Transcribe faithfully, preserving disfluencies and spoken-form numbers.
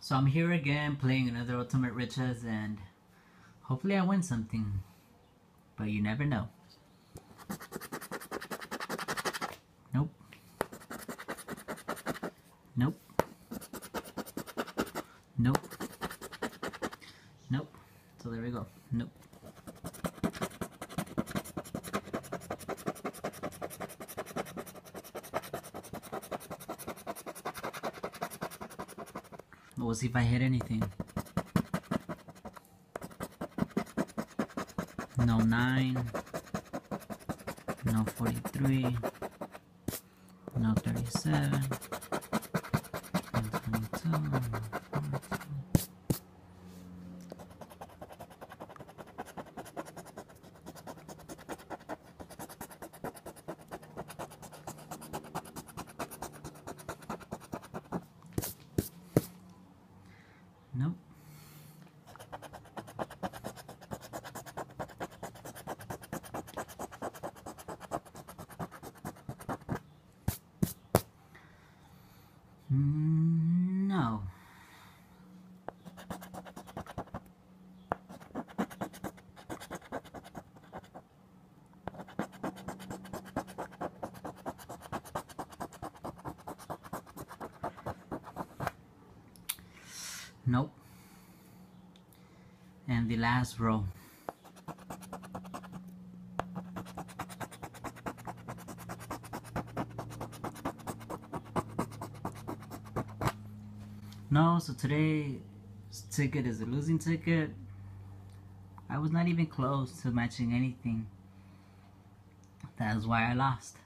So I'm here again playing another Ultimate Riches, and hopefully I win something, but you never know. Nope. Nope. Nope. Nope. So there we go. Nope. We'll see if I hit anything. No nine. No forty-three. No thirty-seven. No twenty-two. Nope. No. Nope. And the last row. No, so today's ticket is a losing ticket. I was not even close to matching anything. That is why I lost.